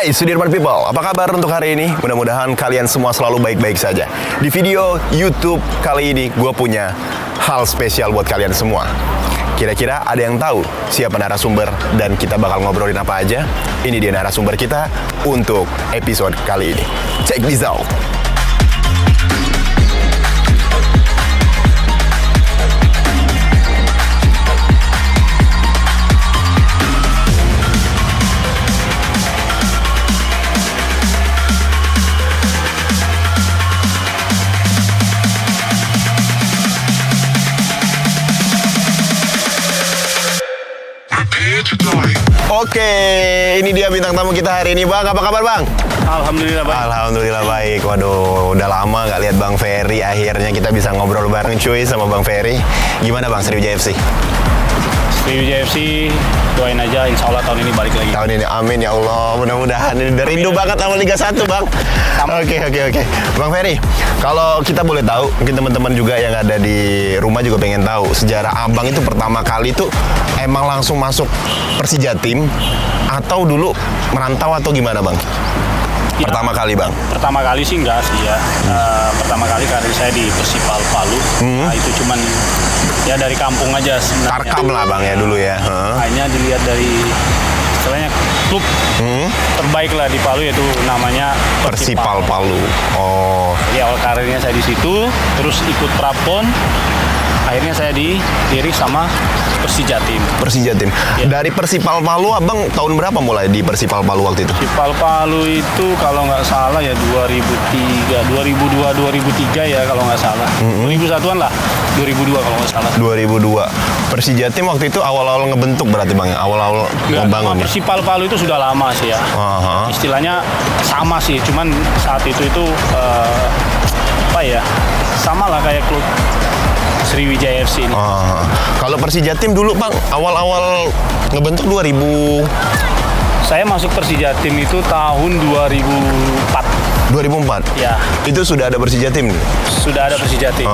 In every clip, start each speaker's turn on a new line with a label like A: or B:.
A: Hai Sudirman People, apa kabar untuk hari ini? Mudah-mudahan kalian semua selalu baik-baik saja. Di video YouTube kali ini, gue punya hal spesial buat kalian semua. Kira-kira ada yang tahu siapa narasumber dan kita bakal ngobrolin apa aja? Ini dia narasumber kita untuk episode kali ini. Check this out! Oke, ini dia bintang tamu kita hari ini, Bang. Apa kabar, Bang?
B: Alhamdulillah baik.
A: Alhamdulillah baik. Waduh, udah lama nggak lihat Bang Ferry. Akhirnya kita bisa ngobrol bareng cuy sama Bang Ferry. Gimana Bang Sriwijaya FC?
B: Sriwijaya FC, doain aja insya Allah tahun ini balik lagi.
A: Tahun ini, amin ya Allah. Mudah-mudahan. Udah rindu banget sama Liga 1, Bang. Oke. Bang Ferry, kalau kita boleh tahu, mungkin teman-teman juga yang ada di rumah juga pengen tahu sejarah Abang itu pertama kali tuh emang langsung masuk Persija Tim atau dulu merantau atau gimana, Bang?
B: Ya,
A: pertama kali, Bang?
B: Pertama kali sih enggak sih ya. Pertama kali karir saya di Persipal Palu. Nah, itu cuman ya dari kampung aja sebenarnya.
A: Tarkam lah, Bang, ya dulu ya.
B: Hanya dilihat dari istilahnya klub terbaik lah di Palu, yaitu namanya
A: Persipal Palu. Oh.
B: Jadi awal karirnya saya di situ, terus ikut Prapon. Akhirnya saya dilirik sama Persija Tim.
A: Persija Tim. Ya. Dari Persipal Palu, Abang tahun berapa mulai di Persipal Palu waktu itu?
B: Persipal Palu itu kalau nggak salah ya 2003 ya kalau nggak salah. 2001-an lah. 2002 kalau nggak salah.
A: 2002. Persija Tim waktu itu awal-awal ngebentuk berarti, Bang, ya? Awal-awal ngebangun.
B: Persipal Palu itu sudah lama sih ya. Istilahnya sama sih, cuman saat itu apa ya? Sama lah kayak klub Sriwijaya FC ini.
A: Kalau Persija Tim dulu, Bang, awal-awal ngebentuk 2000.
B: Saya masuk Persija Tim itu tahun 2004.
A: 2004? Ya. Itu sudah ada Persija Tim?
B: Sudah ada Persija Tim.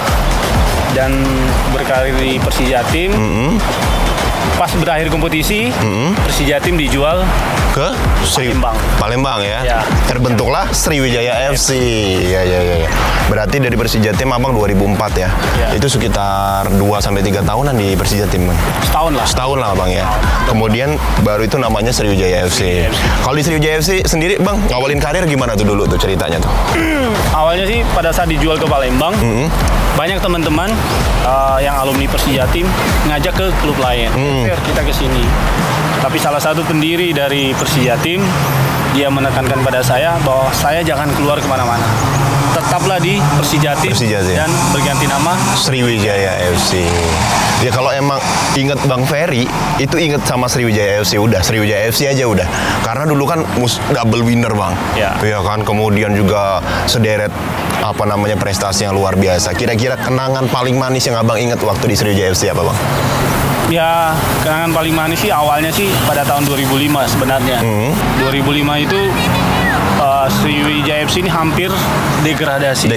B: Dan berkarir di Persija Tim. Pas berakhir kompetisi, Persija Tim dijual ke
A: Palembang ya. Terbentuklah Sriwijaya FC. Ya. Berarti dari Persija Tim Abang 2004 ya. Itu sekitar 2-3 tahunan di Persija Tim, Bang. Setahun lah, Bang, ya. Kemudian baru itu namanya Sriwijaya FC. Kalau di Sriwijaya FC sendiri, Bang, ngawalin karir gimana tuh dulu tuh ceritanya tuh?
B: Awalnya sih pada saat dijual ke Palembang, banyak teman-teman yang alumni Persija Tim ngajak ke klub lain. Kita ke sini. Tapi salah satu pendiri dari Persija Tim, dia menekankan pada saya bahwa saya jangan keluar kemana-mana. Tetaplah di Persija Tim dan berganti nama
A: Sriwijaya FC. Ya kalau emang inget Bang Ferry, itu inget sama Sriwijaya FC, udah Sriwijaya FC aja udah. Karena dulu kan double winner, Bang. Iya kan, kemudian juga sederet prestasi yang luar biasa. Kira-kira kenangan paling manis yang Abang inget waktu di Sriwijaya FC apa, Bang?
B: Ya, kenangan paling manis sih awalnya sih pada tahun 2005 sebenarnya. 2005 itu Sriwijaya FC ini hampir degradasi.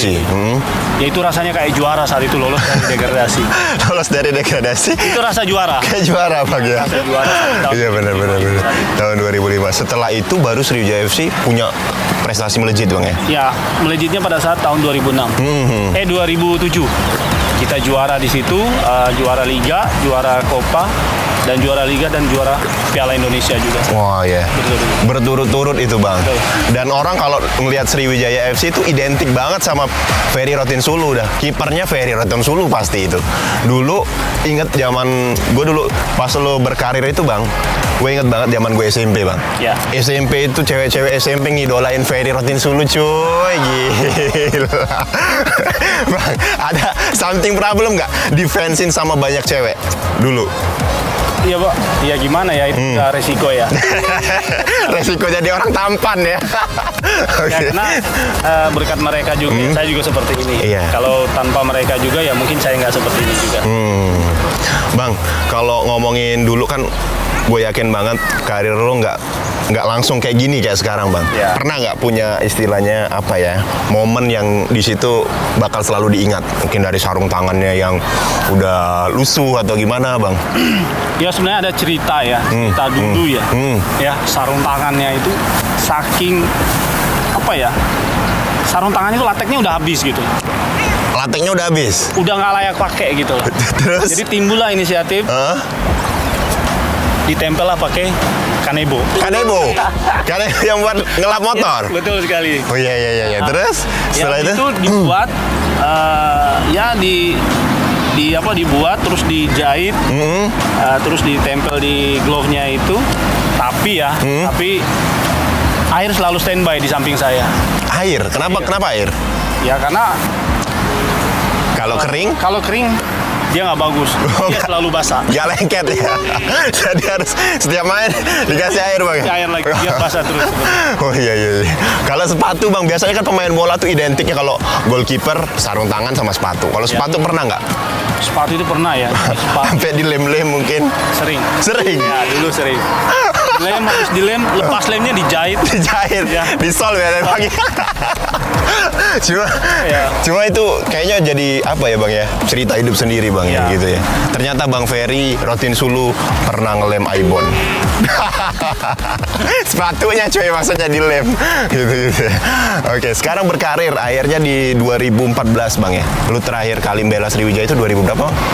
B: Ya itu rasanya kayak juara saat itu, lolos dari degradasi.
A: Lolos dari degradasi?
B: Itu rasa juara.
A: Kayak juara, Bang, ya?
B: Rasa juara.
A: Iya, benar. Tahun 2005. Setelah itu baru Sriwijaya FC punya prestasi melejit, Bang, ya?
B: Ya, melejitnya pada saat tahun 2006. 2007. Kita juara di situ, juara Liga, juara Copa, dan juara Liga dan juara Piala Indonesia juga.
A: Wah, ya. Berturut-turut itu, Bang. Betul. Dan orang kalau melihat Sriwijaya FC itu identik banget sama Ferry Rotinsulu dah. Kipernya Ferry Rotinsulu pasti itu. Dulu inget zaman gue dulu pas lo berkarir itu, Bang. Gue inget banget zaman gue SMP, Bang.
B: Ya.
A: SMP itu cewek-cewek SMP ngidolain Ferry Rotinsulu, cuy. Gila. Bang, ada something problem nggak defensin sama banyak cewek dulu?
B: Iya, Pak. Ya gimana ya, itu resiko ya.
A: Resiko jadi orang tampan ya.
B: Ya karena berkat mereka juga, saya juga seperti ini. Kalau tanpa mereka juga ya mungkin saya nggak seperti ini juga.
A: Bang, kalau ngomongin dulu kan gue yakin banget karir lo nggak nggak langsung kayak gini kayak sekarang bang.
B: Ya.
A: Pernah nggak punya istilahnya apa ya, momen yang di situ bakal selalu diingat? Mungkin dari sarung tangannya yang udah lusuh atau gimana bang?
B: Ya sebenarnya ada cerita ya, cerita dulu ya. Ya sarung tangannya itu saking apa ya? Sarung tangannya itu lateknya udah habis gitu.
A: Lateknya udah habis?
B: Udah nggak layak pakai gitu loh.
A: Terus?
B: Jadi timbullah inisiatif. Ditempel lah pakai kanebo.
A: Kanebo yang buat ngelap motor?
B: Ya, betul sekali.
A: Oh iya. Terus setelah
B: itu dibuat dibuat terus dijahit, terus ditempel di glove-nya itu. Tapi air selalu standby di samping saya.
A: Air? Kenapa air?
B: Ya karena
A: kalau kering
B: dia nggak bagus, dia selalu basah.
A: Nggak lengket ya. Jadi harus setiap main dikasih air bang.
B: Air lagi, biar basah terus.
A: Oh iya. Kalau sepatu bang, biasanya kan pemain bola tuh identiknya kalau goalkeeper sarung tangan sama sepatu. Kalau sepatu pernah nggak?
B: Sepatu itu pernah ya.
A: Sampai dilem-lem mungkin? Sering?
B: Ya dulu sering. Harus dilem, lepas lemnya dijahit.
A: Ya. Disol ya bang. Cuma itu kayaknya jadi apa ya bang ya, cerita hidup sendiri bang ya gitu ya. Ternyata Bang Ferry Rotin Sulu pernah ngelem Aibon. Sepatunya cuy, maksudnya dilem gitu. Oke, sekarang berkarir akhirnya di 2014 bang ya. Lu terakhir kali membela Sriwijaya itu 2000 berapa bang?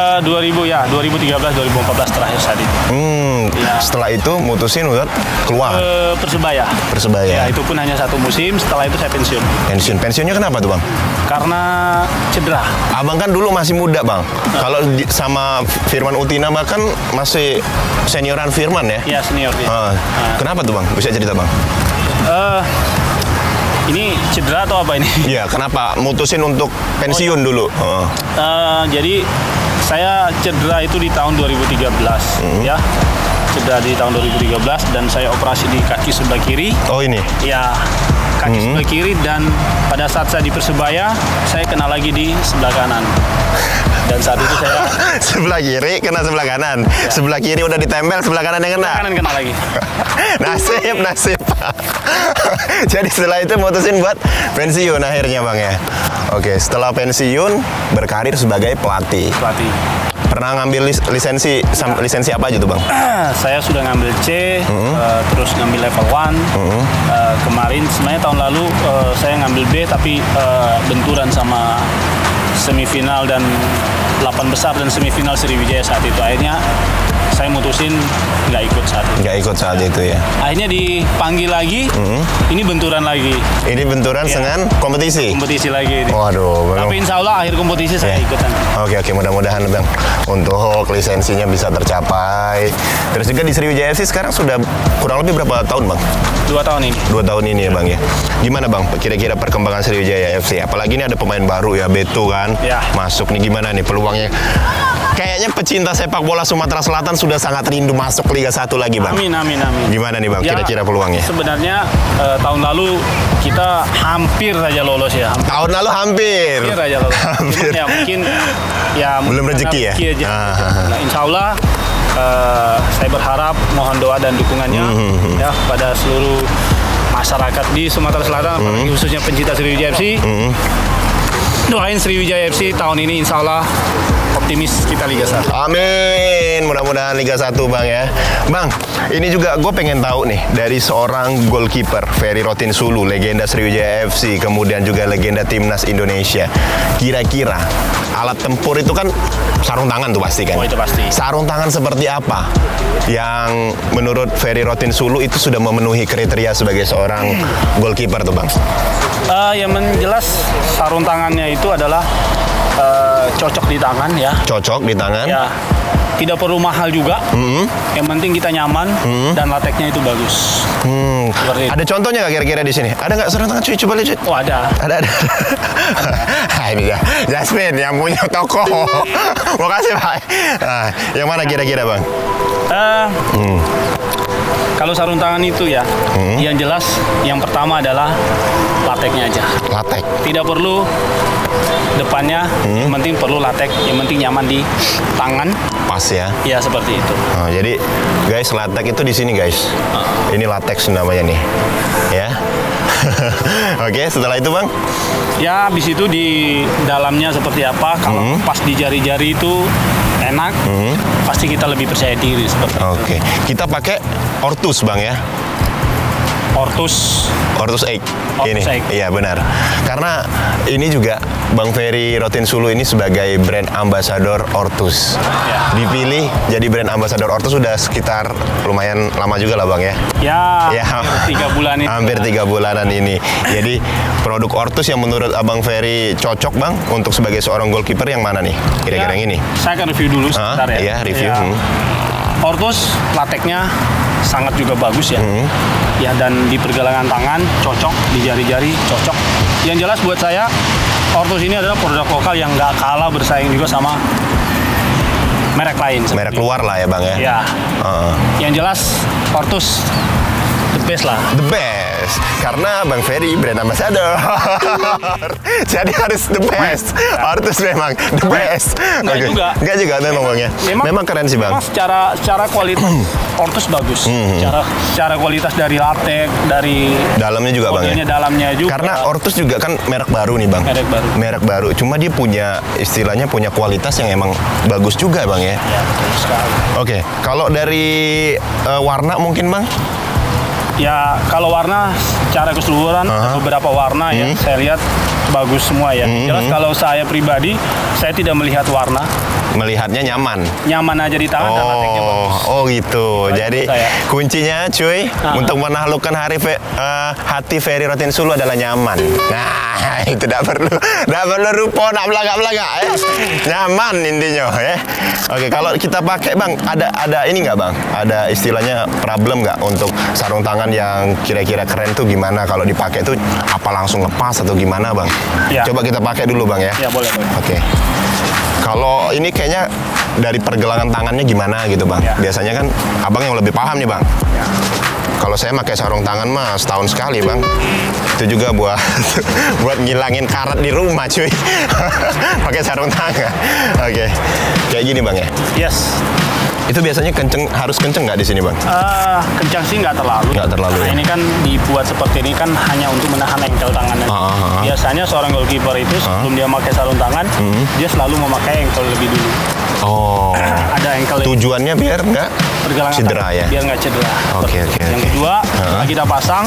B: 2013-2014 terakhir saat itu.
A: Setelah itu mutusin udah keluar
B: Persebaya. Ya, itu pun hanya 1 musim. Setelah itu saya pensiun.
A: Pensiunnya kenapa tuh bang?
B: Karena cedera.
A: Abang kan dulu masih muda bang. Kalau sama Firman Utina bahkan masih senioran Firman ya?
B: Iya senior.
A: Kenapa tuh bang? Bisa cerita bang?
B: Ini cedera atau apa ini?
A: Iya, kenapa mutusin untuk pensiun dulu?
B: Jadi saya cedera itu di tahun 2013 ya. Cedera di tahun 2013 dan saya operasi di kaki sebelah kiri.
A: Oh ini?
B: Ya, kaki sebelah kiri, dan pada saat saya di Persebaya saya kena lagi di sebelah kanan. Dan saat itu saya
A: sebelah kiri kena sebelah kanan. Ya. Sebelah kiri udah ditempel, sebelah kanan yang kena.
B: Sebelah kanan kena lagi.
A: Nasib. Jadi setelah itu mutusin buat pensiun akhirnya bang ya. Oke, setelah pensiun berkarir sebagai pelatih. Pernah ngambil lisensi apa aja tuh bang?
B: Saya sudah ngambil C, terus ngambil level 1. Kemarin sebenarnya tahun lalu saya ngambil B, tapi benturan sama semifinal dan 8 besar dan semifinal Sriwijaya saat itu. Akhirnya saya mutusin nggak ikut saat itu. Ya. Akhirnya dipanggil lagi, ini benturan lagi. Ini
A: benturan dengan kompetisi?
B: Kompetisi lagi.
A: Waduh.
B: Tapi insya Allah akhir kompetisi saya ikutan.
A: Oke, mudah-mudahan bang untuk lisensinya bisa tercapai. Terus juga di Sriwijaya FC sekarang sudah kurang lebih berapa tahun bang?
B: 2 tahun ini.
A: 2 tahun ini ya bang ya. Gimana bang kira-kira perkembangan Sriwijaya FC? Apalagi ini ada pemain baru ya, Beto kan? Ya. Masuk nih, gimana nih peluangnya? Kayaknya pecinta sepak bola Sumatera Selatan sudah sangat rindu masuk Liga 1 lagi bang.
B: Amin.
A: Gimana nih bang kira-kira peluangnya?
B: Sebenarnya tahun lalu kita hampir saja lolos ya.
A: Tahun lalu hampir
B: saja lolos. Cuman ya mungkin
A: belum rezeki ya.
B: Nah, insya Allah saya berharap, mohon doa dan dukungannya ya pada seluruh masyarakat di Sumatera Selatan, khususnya pencinta Sriwijaya FC. Doain Sriwijaya FC tahun ini insya Allah optimis kita Liga 1.
A: Amin. Mudah-mudahan Liga 1 bang ya. Bang, ini juga gue pengen tahu nih dari seorang goalkeeper Ferry Rotin Sulu, legenda Sriwijaya FC, kemudian juga legenda Timnas Indonesia. Kira-kira alat tempur itu kan sarung tangan tuh pasti kan?
B: Oh itu pasti.
A: Sarung tangan seperti apa yang menurut Ferry Rotin Sulu itu sudah memenuhi kriteria sebagai seorang goalkeeper tuh bang?
B: Yang menjelas sarung tangannya itu adalah cocok di tangan ya.
A: Cocok di tangan.
B: Ya. Tidak perlu mahal juga. Yang penting kita nyaman dan lateknya itu bagus.
A: Ada contohnya nggak kira-kira di sini? Ada nggak sarung tangan cuy? Coba lihat.
B: Oh ada.
A: Ada. Ini ya, Jasmine yang punya toko. Makasih pak. Yang mana kira-kira bang?
B: Kalau sarung tangan itu ya, yang jelas yang pertama adalah lateknya aja.
A: Latek.
B: Tidak perlu depannya, yang penting perlu latek, yang penting nyaman di tangan.
A: Pas ya.
B: Ya seperti itu.
A: Oh, jadi guys, latek itu di sini guys. Ini latex namanya nih. Ya. Oke, setelah itu Bang?
B: Ya, habis itu di dalamnya seperti apa? Kalau pas di jari-jari itu enak, pasti kita lebih percaya diri seperti itu.
A: Oke, kita pakai Ortus Bang ya.
B: Ortus
A: Egg.
B: Ortus
A: Ini.
B: Egg.
A: Iya benar. Karena ini juga Bang Ferry Rotinsulu ini sebagai brand ambassador Ortus.
B: Ya.
A: Dipilih jadi brand ambassador Ortus sudah sekitar lumayan lama juga lah Bang ya.
B: Ya, hampir 3 bulan ini.
A: Hampir 3 bulanan ini. Jadi produk Ortus yang menurut Abang Ferry cocok Bang untuk sebagai seorang goalkeeper yang mana nih? Kira-kira yang ini?
B: Saya akan review dulu sebentar ya.
A: Iya, review.
B: Ya. Ortus lateknya sangat juga bagus ya. Ya, dan di pergelangan tangan cocok, di jari-jari cocok. Yang jelas buat saya Ortus ini adalah produk lokal yang nggak kalah bersaing juga sama merek lain.
A: Merek luar lah ya Bang ya.
B: Ya. Yang jelas Ortus the best lah.
A: The best. Karena Bang Ferry brand ambassador. Jadi harus the best. Ortus memang the best. Enggak juga memang Bang ya. Memang keren sih Bang.
B: Memang secara kualitas Ortus bagus. Secara kualitas dari latek, dari
A: dalamnya juga Bang ya.
B: Dalamnya juga.
A: Karena Ortus juga kan merek baru nih Bang. Merek baru. Cuma dia punya istilahnya punya kualitas yang emang bagus juga Bang ya.
B: Ya, betul sekali.
A: Oke, kalau dari warna mungkin Bang?
B: Ya, kalau warna secara keseluruhan beberapa warna ya saya lihat bagus semua ya. Jelas kalau saya pribadi saya tidak melihat warna.
A: Melihatnya nyaman.
B: Nyaman aja di tangan dan lateknya bagus.
A: Oh gitu. Jadi kuncinya cuy untuk menaklukkan hati Ferry Rotinsulu adalah nyaman. Nah, itu tidak perlu rupa nak belagak-belagak ya. Nyaman intinya ya. Oke, kalau kita pakai Bang, ada ini nggak Bang? Ada istilahnya problem nggak untuk sarung tangan yang kira-kira keren tuh gimana kalau dipakai tuh apa langsung lepas atau gimana Bang?
B: Ya.
A: Coba kita pakai dulu Bang ya.
B: Ya, boleh.
A: Oke. Kalau ini kayaknya dari pergelangan tangannya gimana gitu Bang?
B: Ya.
A: Biasanya kan Abang yang lebih paham nih Bang.
B: Ya.
A: Kalau saya pakai sarung tangan mah setahun sekali Bang. Itu juga buat ngilangin karat di rumah cuy. Pakai sarung tangan. Oke. Kayak gini Bang ya?
B: Yes.
A: Itu biasanya harus kenceng nggak di sini Bang?
B: Kencang sih nggak terlalu.
A: Nggak terlalu
B: Nah,
A: ya?
B: ini kan dibuat seperti ini kan hanya untuk menahan engkel tangannya. Biasanya seorang goalkeeper itu sebelum dia pakai sarung tangan, dia selalu memakai engkel lebih dulu.
A: Oh.
B: Ada engkel.
A: Tujuannya biar nggak cedera ya?
B: Biar nggak cedera.
A: Oke.
B: Yang kedua, setelah kita pasang,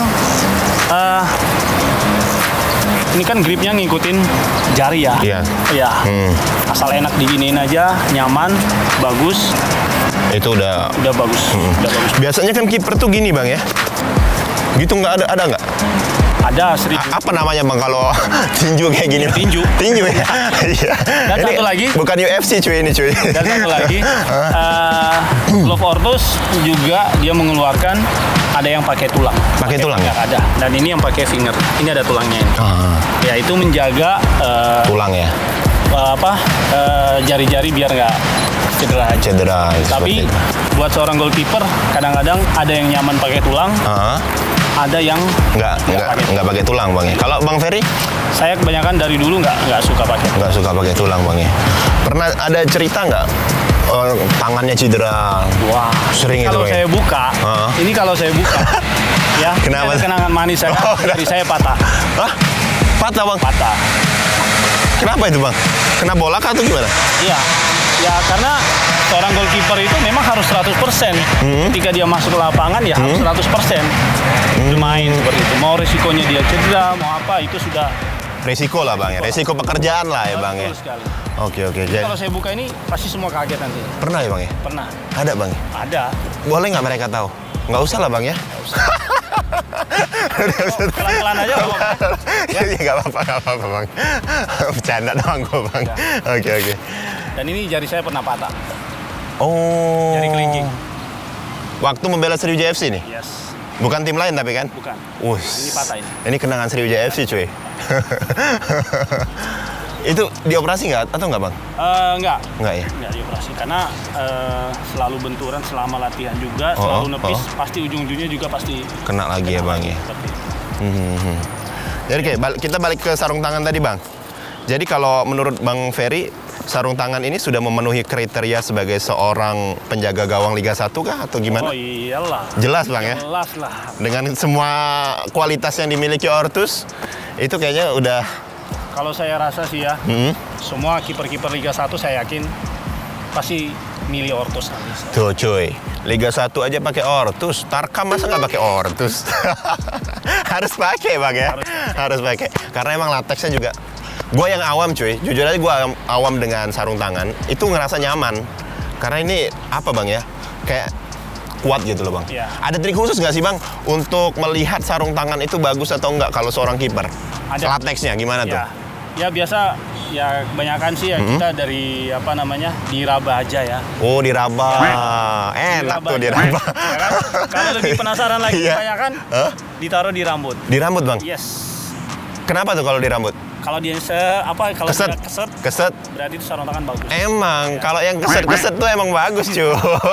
B: ini kan gripnya ngikutin jari ya.
A: Iya.
B: Iya. Asal enak diginiin aja, nyaman, bagus.
A: Itu udah
B: bagus. Udah bagus.
A: Biasanya kan kiper tuh gini Bang ya? Gitu nggak ada nggak?
B: Ada seribu.
A: Apa namanya Bang kalau tinju kayak gini?
B: Tinju ya.
A: Iya.
B: Dan
A: ini
B: satu lagi.
A: Bukan UFC cuy ini cuy.
B: Dan satu lagi. Glove Ortus juga dia mengeluarkan ada yang pakai tulang.
A: Pakai tulang ya?
B: Ada. Dan ini yang pakai finger. Ini ada tulangnya ini. Ya itu menjaga
A: tulang ya.
B: Jari-jari biar nggak cedera. Tapi buat seorang goalkeeper kadang-kadang ada yang nyaman pakai tulang. Ada yang
A: nggak pakai tulang Bang ya. Kalau Bang Ferry?
B: Saya kebanyakan dari dulu nggak suka pakai.
A: Nggak suka pakai tulang Bang ya. Pernah ada cerita nggak? Tangannya cedera.
B: Wah,
A: sering itu
B: kalau saya buka, ini kalau saya buka, ya.
A: Kenapa?
B: Kenangan manis saya, dari saya patah.
A: Hah? Patah Bang?
B: Patah.
A: Kenapa itu Bang? Kena bola kah atau gimana?
B: Iya. Ya karena seorang goalkeeper itu memang harus 100%. Ketika dia masuk ke lapangan ya harus 100%. Bermain seperti itu. Mau risikonya dia cedera, mau apa itu sudah
A: resiko lah Bang ya. Resiko pekerjaan lah ya Bang ya.
B: Betul sekali.
A: Oke.
B: Jadi kalau saya buka ini pasti semua kaget nanti.
A: Pernah ya Bang ya?
B: Pernah.
A: Ada Bang ya?
B: Ada.
A: Boleh nggak mereka tahu? Nggak usah lah Bang ya?
B: Nggak usah. Pelan-pelan aja Bang.
A: Ya nggak apa-apa Bang. Bercanda doang kok Bang. Oke.
B: Dan ini jari saya pernah patah.
A: Oh.
B: Jari kelingking.
A: Waktu membela Sriwijaya FC nih?
B: Yes.
A: Bukan tim lain tapi kan?
B: Bukan.
A: Ini
B: patah ini.
A: Ini kenangan Sriwijaya FC cuy. Itu dioperasi nggak atau nggak bang?
B: Enggak.
A: Nggak ya?
B: Nggak dioperasi karena selalu benturan selama latihan juga, selalu nepis, pasti ujung-ujungnya juga pasti
A: kena lagi ya bang ya. Jadi kita balik ke sarung tangan tadi bang. Jadi kalau menurut Bang Ferry, sarung tangan ini sudah memenuhi kriteria sebagai seorang penjaga gawang Liga 1 kah atau gimana?
B: Oh iyalah.
A: Jelas bang ya?
B: Jelas lah.
A: Dengan semua kualitas yang dimiliki Ortus, itu kayaknya udah...
B: Kalau saya rasa sih ya, semua kiper-kiper Liga 1 saya yakin pasti milih Ortus nanti.
A: Tuh cuy, Liga 1 aja pakai Ortus, Tarkam masa nggak pakai Ortus? Harus pakai bang ya? Harus pakai. Karena emang lateksnya juga... Gue yang awam cuy, jujur aja gue awam dengan sarung tangan, itu ngerasa nyaman. Karena ini apa bang ya, kayak kuat gitu loh bang.
B: Ya.
A: Ada trik khusus nggak sih bang untuk melihat sarung tangan itu bagus atau enggak kalau seorang kiper?
B: Ada.
A: Lateksnya gimana tuh?
B: Ya biasa, ya kebanyakan sih ya kita dari apa namanya, diraba aja ya.
A: Oh diraba, enak tuh diraba.
B: Ya kan? Kalau lebih penasaran lagi kebanyakan, ditaruh di rambut.
A: Di rambut bang?
B: Yes.
A: Kenapa tuh kalau di rambut?
B: Kalau dia kalau keset, berarti itu sarung tangan bagus.
A: Emang, kalau yang keset tuh emang bagus cuy.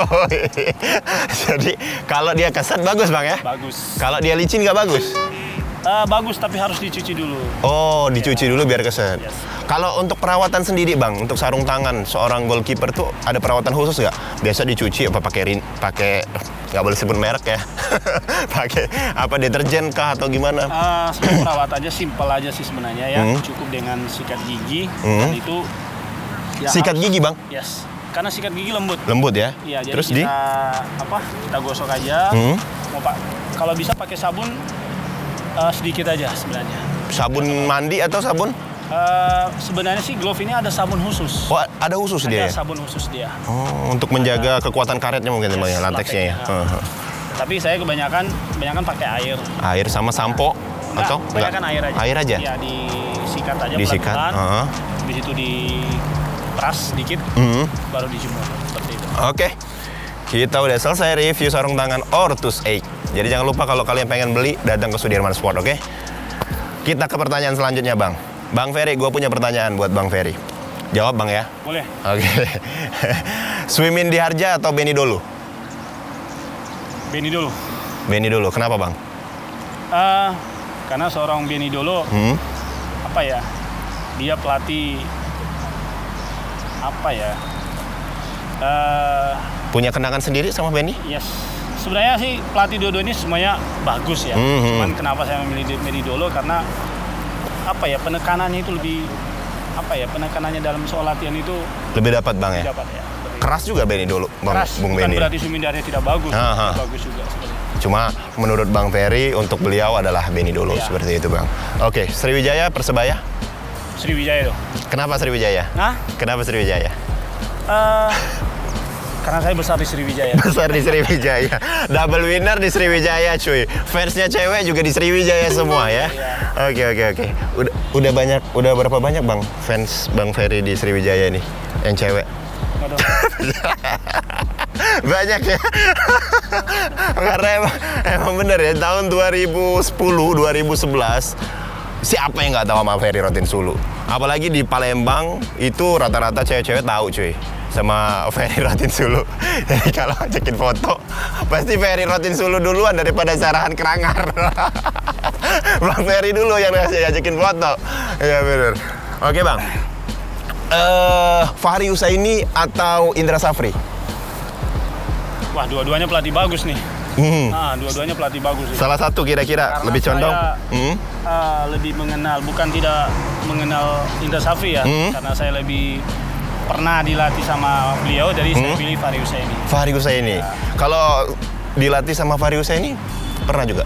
A: Jadi kalau dia keset bagus bang ya?
B: Bagus.
A: Kalau dia licin nggak bagus?
B: Bagus, tapi harus dicuci dulu.
A: Oh, dicuci dulu biar keset.
B: Yes.
A: Kalau untuk perawatan sendiri bang, untuk sarung tangan seorang goalkeeper tuh ada perawatan khusus nggak? Biasa dicuci apa pakai nggak boleh sebut merek ya? Pakai apa deterjen kah atau gimana?
B: Sebenarnya perawatannya simpel aja sih sebenarnya ya. Cukup dengan sikat gigi dan itu. Ya,
A: sikat gigi bang?
B: Yes. Karena sikat gigi lembut.
A: Lembut ya?
B: Iya. Jadi
A: terus
B: kita gosok aja. Kalau bisa pakai sabun sedikit aja sebenarnya.
A: Sabun mandi atau sabun?
B: Sebenarnya sih glove ini ada sabun khusus.
A: Oh, ada khusus dia?
B: Ada sabun khusus dia.
A: Oh, untuk menjaga kekuatan karetnya mungkin bang ya, lateksnya ya.
B: Tapi saya kebanyakan pakai air.
A: Air sama sampo atau
B: kebanyakan air aja.
A: Air aja?
B: Iya, disikat aja
A: pelan-pelan.
B: Habis itu diperas sedikit, baru dijemur seperti itu.
A: Oke. Kita udah selesai review sarung tangan Ortus 8. Jadi jangan lupa kalau kalian pengen beli, datang ke Sudirman Sport, oke? Kita ke pertanyaan selanjutnya, Bang. Bang Ferry, gue punya pertanyaan buat Bang Ferry. Jawab, Bang ya?
B: Boleh.
A: Oke. Swim-in di Harja atau Benny Dolo?
B: Benny Dolo.
A: Benny Dolo, kenapa, Bang?
B: Karena seorang Benny Dolo, apa ya, dia pelatih, apa ya,
A: punya kenangan sendiri sama Benny?
B: Yes. Sebenarnya sih pelatih dua ini semuanya bagus ya. Cuman kenapa saya memilih Benny Dolo karena apa ya, penekanannya itu lebih penekanannya dalam soal latihan itu
A: lebih dapat bang ya.
B: Dapat ya.
A: Keras juga Benny Dolo, Bang Bung Benny.
B: Bukan berarti Sumindarnya tidak bagus, bagus juga sebenarnya.
A: Cuma menurut Bang Ferry untuk beliau adalah Benny Dolo seperti itu bang. Oke, Sriwijaya Persebaya?
B: Sriwijaya tuh.
A: Kenapa Sriwijaya? Kenapa Sriwijaya?
B: Karena saya besar di Sriwijaya.
A: Besar di Sriwijaya. Double winner di Sriwijaya cuy. Fansnya cewek juga di Sriwijaya semua ya. Oke. Udah berapa banyak bang fans Bang Ferry di Sriwijaya ini yang cewek? Banyak ya. Karena emang bener ya, tahun 2010, 2011 siapa yang nggak tahu sama Ferry Rotinsulu? Apalagi di Palembang itu rata-rata cewek-cewek tahu cuy sama Ferry Rotinsulu. Jadi kalau ajakin foto pasti Ferry Rotinsulu duluan daripada Sarahan Kerangar. Bang Ferry dulu yang ajakin foto. Ya bener. Oke bang. Fahri Husaini atau Indra Safri?
B: Wah, dua-duanya pelatih bagus nih. Dua-duanya pelatih bagus.
A: Salah satu kira-kira lebih condong?
B: Lebih mengenal, bukan tidak mengenal Indra Safri ya, karena saya lebih pernah dilatih sama beliau, jadi saya pilih Fahri Husaini. Fahri
A: Husaini. Ya. Kalau dilatih sama Fahri Husaini, pernah juga?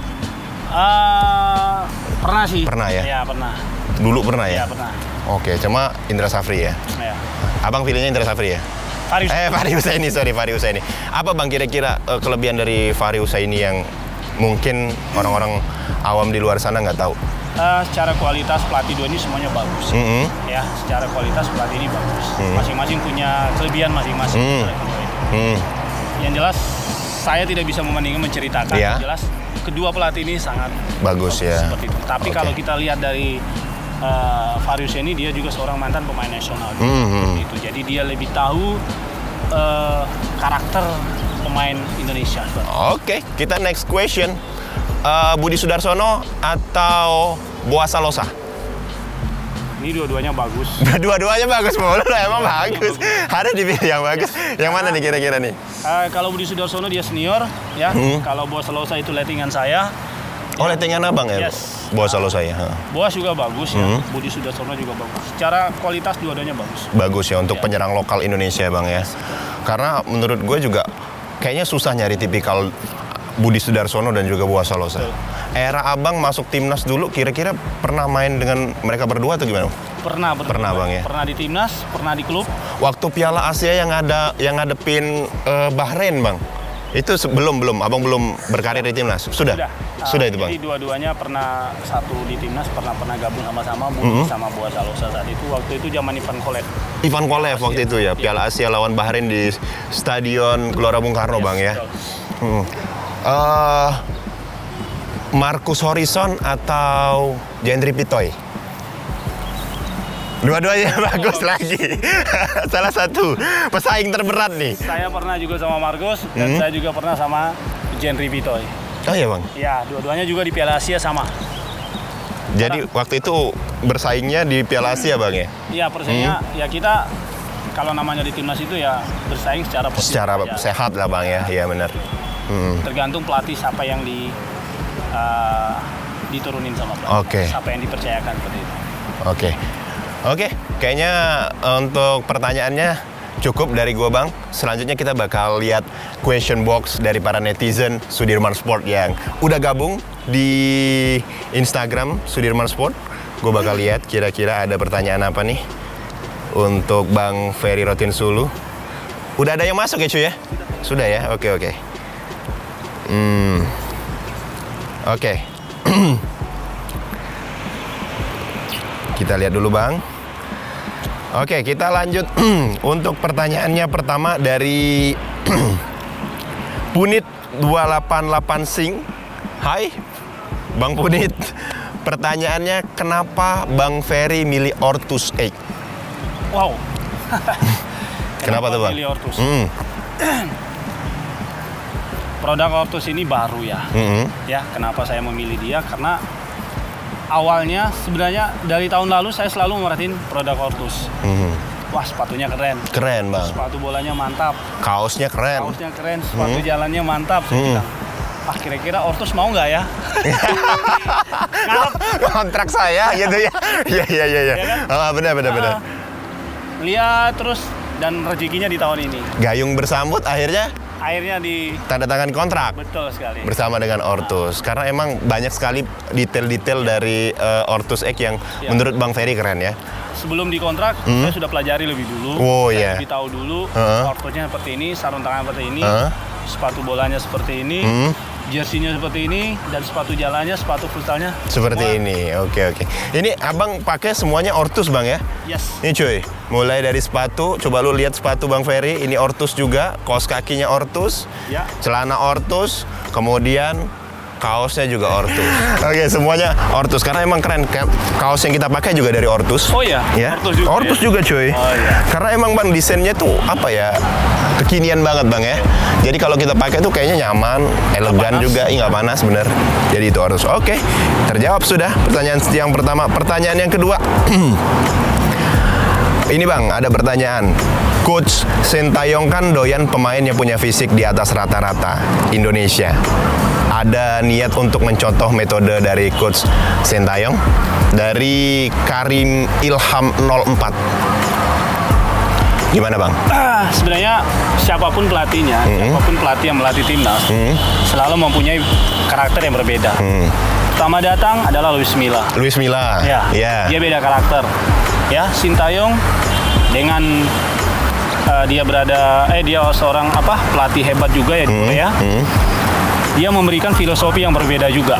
B: Pernah sih.
A: Pernah ya?
B: Iya, pernah.
A: Dulu pernah ya?
B: Iya, pernah.
A: Oke, cuma Indra Safri ya?
B: Iya.
A: Abang pilihnya Indra Safri ya? Fahri Husaini, Fahri Husaini. Apa bang kira-kira kelebihan dari Fahri Husaini yang mungkin orang-orang awam di luar sana nggak tahu?
B: Secara kualitas pelatih dua ini semuanya bagus. Ya, secara kualitas pelatih ini bagus. Masing-masing punya kelebihan masing-masing. Yang jelas saya tidak bisa membandingkan menceritakan. Yang jelas kedua pelatih ini sangat
A: bagus ya.
B: Seperti itu. Tapi kalau kita lihat dari Farius ini dia juga seorang mantan pemain nasional. Gitu. Jadi dia lebih tahu karakter pemain Indonesia.
A: Oke, kita next question. Budi Sudarsono atau Boaz Salosa?
B: Ini dua-duanya bagus.
A: Dua-duanya bagus mulu, emang bagus. Ada dipilih yang bagus. Yang mana nih kira-kira nih?
B: Kalau Budi Sudarsono dia senior, ya. Kalau Boaz Salosa itu lettingan saya.
A: Oh, lettingan abang ya?
B: Yes.
A: Boaz Salosa ya.
B: Boaz juga bagus ya. Budi Sudarsono juga bagus. Secara kualitas dua-duanya bagus.
A: Bagus ya untuk penyerang lokal Indonesia bang ya. Karena menurut gue juga kayaknya susah nyari tipikal Budi Sudarsono dan juga Boaz Salosa. Era abang masuk timnas dulu, kira-kira pernah main dengan mereka berdua atau gimana?
B: Pernah bang ya. Pernah di timnas, pernah di klub.
A: Waktu Piala Asia yang ngadepin Bahrain bang, itu belum abang belum berkarir di timnas. Sudah itu bang.
B: Jadi dua-duanya pernah satu di timnas, pernah gabung sama-sama Budi sama Boaz Salosa saat itu. Waktu itu zaman Ivan Kolev. Ivan
A: Kolev waktu itu ya, Piala Asia lawan Bahrain di Stadion Gelora Bung Karno bang ya. Marcus Horizon atau Jendri Pitoy? Dua-duanya bagus lagi. Salah satu pesaing terberat nih.
B: Saya pernah juga sama Marcus dan saya juga pernah sama Jendri Pitoy.
A: Oh iya bang?
B: Ya, dua-duanya juga di Piala Asia sama.
A: Jadi waktu itu bersaingnya di Piala Asia bang ya?
B: Iya, persaingnya ya kita kalau namanya di timnas itu ya bersaing secara positif.
A: Secara sehat lah bang ya, iya benar.
B: Tergantung pelatih siapa yang diturunin sama pelatih. Siapa yang dipercayakan seperti itu.
A: Oke, kayaknya untuk pertanyaannya cukup dari gua bang. Selanjutnya kita bakal lihat question box dari para netizen Sudirman Sport yang udah gabung di Instagram Sudirman Sport. Gua bakal lihat kira-kira ada pertanyaan apa nih untuk Bang Ferry Rotinsulu. Udah ada yang masuk ya cuy ya? Sudah ya? Oke. Kita lihat dulu bang. Oke, kita lanjut untuk pertanyaannya pertama dari Punit 288 Sing. Hai Bang Punit. Pertanyaannya, kenapa Bang Ferry milih Ortus Egg?
B: Wow.
A: Kenapa tuh bang?
B: Milih Ortus? Produk Ortus ini baru ya. Ya, kenapa saya memilih dia? Karena awalnya sebenarnya dari tahun lalu saya selalu merhatiin produk Ortus. Wah, sepatunya keren.
A: Keren bang.
B: Sepatu bolanya mantap.
A: Kaosnya keren.
B: Sepatu jalannya mantap. Saya bilang, kira-kira Ortus mau nggak ya?
A: Kontrak saya gitu ya. Iya. Kan? Benar.
B: Lihat terus dan rezekinya di tahun ini.
A: Gayung bersambut akhirnya
B: di
A: tanda tangan kontrak.
B: Betul sekali.
A: Bersama dengan Ortus. Karena emang banyak sekali detail-detail dari Ortus Egg yang menurut Bang Ferry keren ya.
B: Sebelum dikontrak, saya sudah pelajari lebih dulu. Saya lebih tahu dulu Ortusnya seperti ini, sarung tangan seperti ini, sepatu bolanya seperti ini, jersinya seperti ini, dan sepatu jalannya, sepatu futsalnya
A: seperti ini. Oke. Ini abang pakai semuanya Ortus bang ya?
B: Yes.
A: Ini cuy, mulai dari sepatu, coba lu lihat sepatu Bang Ferry, ini Ortus juga, kaos kakinya Ortus, celana Ortus, kemudian kaosnya juga Ortus. Oke, semuanya Ortus karena emang keren. Kaos yang kita pakai juga dari Ortus.
B: Oh iya.
A: Ya. Ortus juga cuy.
B: Oh iya.
A: Karena emang bang desainnya tuh apa ya? Kekinian banget bang ya. Jadi kalau kita pakai tuh kayaknya nyaman, elegan juga, nggak panas bener. Jadi itu Ortus. Oke, terjawab sudah pertanyaan yang pertama. Pertanyaan yang kedua. Ini bang, ada pertanyaan. Coach Sintayong kan doyan pemain yang punya fisik di atas rata-rata Indonesia. Ada niat untuk mencontoh metode dari Coach Sintayong? Dari Karim Ilham 04. Gimana bang?
B: Sebenarnya siapapun pelatihnya, siapapun pelatih yang melatih timnas, selalu mempunyai karakter yang berbeda. Pertama datang adalah Luis Milla. Ya. Dia beda karakter. Ya, Sintayong dengan dia seorang pelatih hebat juga ya, ya. Dia memberikan filosofi yang berbeda juga.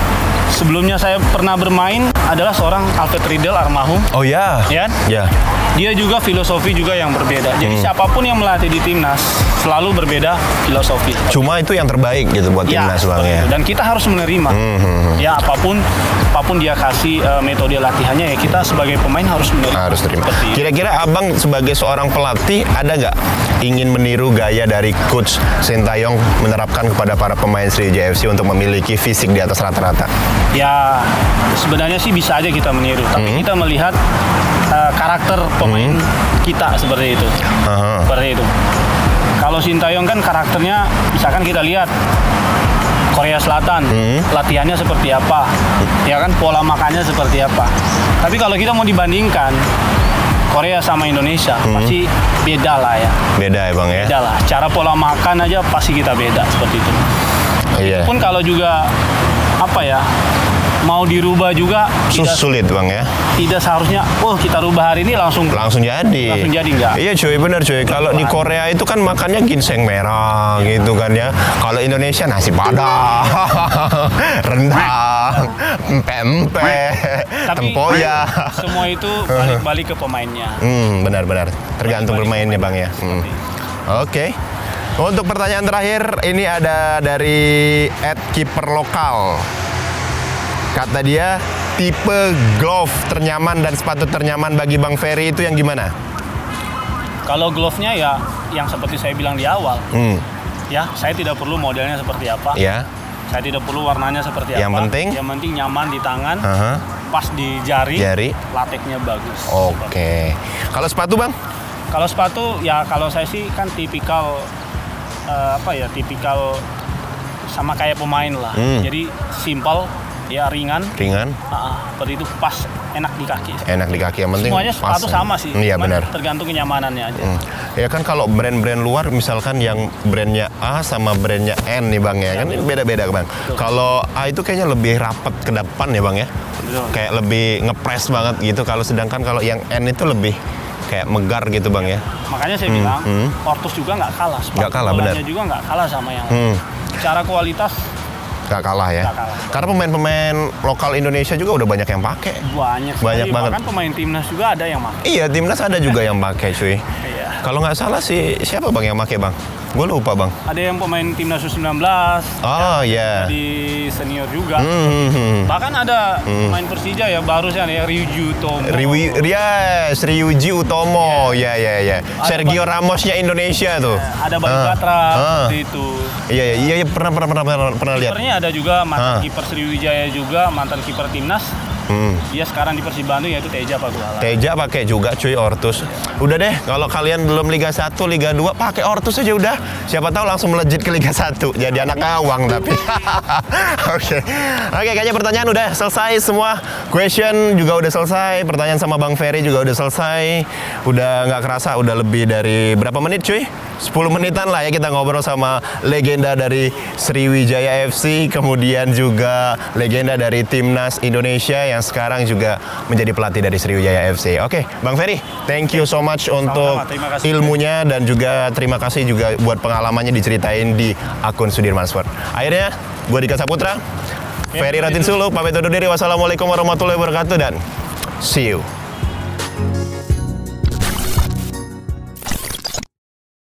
B: Sebelumnya saya pernah bermain adalah seorang Alfred Riedel almarhum.
A: Oh ya.
B: Ya.
A: Ya.
B: dia juga filosofi juga yang berbeda. Jadi siapapun yang melatih di timnas selalu berbeda filosofi.
A: Cuma itu yang terbaik gitu buat timnas Bang ya.
B: Dan kita harus menerima. Ya apapun dia kasih metode latihannya ya kita sebagai pemain harus menerima.
A: Harus terima. Kira-kira Abang sebagai seorang pelatih ada nggak ingin meniru gaya dari Coach Sintayong menerapkan kepada para pemain Sriwijaya FC untuk memiliki fisik di atas rata-rata?
B: Ya sebenarnya sih bisa aja kita meniru, tapi kita melihat karakter pemain kita seperti itu. Seperti itu. Kalau Sintayong kan karakternya, misalkan kita lihat Korea Selatan, latihannya seperti apa, ya kan pola makannya seperti apa. Tapi kalau kita mau dibandingkan Korea sama Indonesia, pasti beda lah ya.
A: Beda ya Bang ya?
B: Beda lah. Cara pola makan aja pasti kita beda seperti itu.
A: Iya.
B: Pun kalau juga apa ya, mau dirubah juga
A: sulit Bang ya.
B: Tidak seharusnya kita rubah hari ini langsung
A: jadi.
B: Langsung jadi enggak.
A: Iya cuy, bener cuy. Kalau di Korea itu kan makannya ginseng merah gitu kan ya. Kalau Indonesia nasi padang, rendang, pempek, tempoyak.
B: Semua itu balik-balik ke pemainnya.
A: Benar-benar. Tergantung bermainnya Bang ya. Oke. Untuk pertanyaan terakhir, ini ada dari @kiperlokal. Kata dia, tipe glove ternyaman dan sepatu ternyaman bagi Bang Ferry itu yang gimana?
B: Kalau glove-nya ya yang seperti saya bilang di awal. Ya, saya tidak perlu modelnya seperti apa.
A: Ya.
B: Saya tidak perlu warnanya seperti
A: yang
B: apa.
A: Penting?
B: Yang penting nyaman di tangan, pas di jari, lateknya bagus.
A: Oke. Kalau sepatu Bang?
B: Kalau sepatu ya kalau saya sih kan tipikal tipikal sama kayak pemain lah. Jadi simpel. Ya ringan. Seperti itu pas enak di kaki.
A: Enak di kaki yang penting.
B: Semuanya sepatu sama sih.
A: Iya benar.
B: Tergantung kenyamanannya aja.
A: Ya kan kalau brand-brand luar misalkan yang brandnya A sama brandnya N nih Bang ya kan beda-beda Bang. Kalau A itu kayaknya lebih rapat ke depan ya Bang ya. Betul. Kayak lebih ngepres banget gitu. Kalau sedangkan kalau yang N itu lebih kayak megar gitu Bang ya.
B: Makanya saya bilang Ortus juga nggak kalah.
A: Nggak kalah benar.
B: Juga nggak kalah sama yang lain. Secara kualitas
A: Gak kalah ya. Karena pemain-pemain lokal Indonesia juga udah banyak yang pakai. Banyak banget.
B: Bahkan pemain timnas juga ada yang pakai.
A: Iya, timnas ada juga yang pakai, cuy.
B: Iya.
A: Kalau nggak salah sih siapa Bang yang pakai Bang? Gue lupa Bang.
B: Ada yang pemain timnas U19.
A: Oh iya.
B: Di senior juga. Bahkan ada pemain Persija ya barusan ya Ryuji Utomo.
A: Ryuji Utomo. Ya. Sergio Ramosnya Indonesia tuh.
B: Ada Bayu Patra itu.
A: Iya pernah lihat.
B: Kipernya ada juga mantan kiper Sriwijaya juga, mantan kiper timnas. Dia sekarang di Persib Bandung yaitu Teja Pakualam.
A: Teja pakai juga cuy Ortus. Udah deh, kalau kalian belum Liga 1, Liga 2 pakai Ortus aja udah. Siapa tahu langsung melejit ke Liga 1. Jadi anak awang tapi. Oke, kayaknya pertanyaan udah selesai semua. Question juga udah selesai. Pertanyaan sama Bang Ferry juga udah selesai. Udah nggak kerasa udah lebih dari berapa menit cuy? 10 menitan lah ya kita ngobrol sama legenda dari Sriwijaya FC, kemudian juga legenda dari Timnas Indonesia yang sekarang juga menjadi pelatih dari Sriwijaya FC. Oke, Bang Ferry, thank you so much untuk ilmunya dan juga terima kasih juga buat pengalamannya diceritain di akun Sudirman Sport. Akhirnya, gue Dika Saputra, Ferry Ratinsulu, pamit undur diri. Wassalamualaikum warahmatullahi wabarakatuh dan see you.